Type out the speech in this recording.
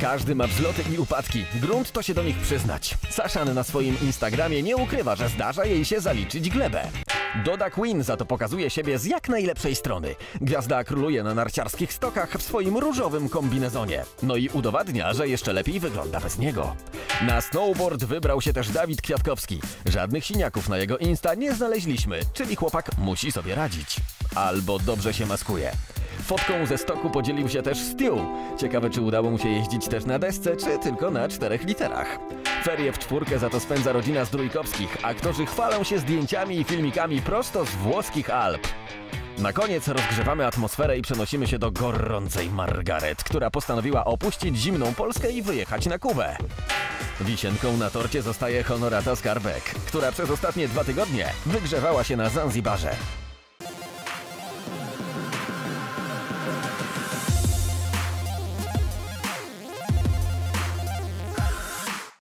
Każdy ma wzloty i upadki. Grunt to się do nich przyznać. Saszan na swoim Instagramie nie ukrywa, że zdarza jej się zaliczyć glebę. Doda Queen za to pokazuje siebie z jak najlepszej strony. Gwiazda króluje na narciarskich stokach w swoim różowym kombinezonie. No i udowadnia, że jeszcze lepiej wygląda bez niego. Na snowboard wybrał się też Dawid Kwiatkowski. Żadnych siniaków na jego Insta nie znaleźliśmy, czyli chłopak musi sobie radzić. Albo dobrze się maskuje. Fotką ze stoku podzielił się też Stu. Ciekawe, czy udało mu się jeździć też na desce, czy tylko na 4 literach. Ferie w czwórkę za to spędza rodzina Zdrójkowskich. Aktorzy chwalą się zdjęciami i filmikami prosto z włoskich Alp. Na koniec rozgrzewamy atmosferę i przenosimy się do gorącej Margaret, która postanowiła opuścić zimną Polskę i wyjechać na Kubę. Wisienką na torcie zostaje Honorata Skarbek, która przez ostatnie 2 tygodnie wygrzewała się na Zanzibarze.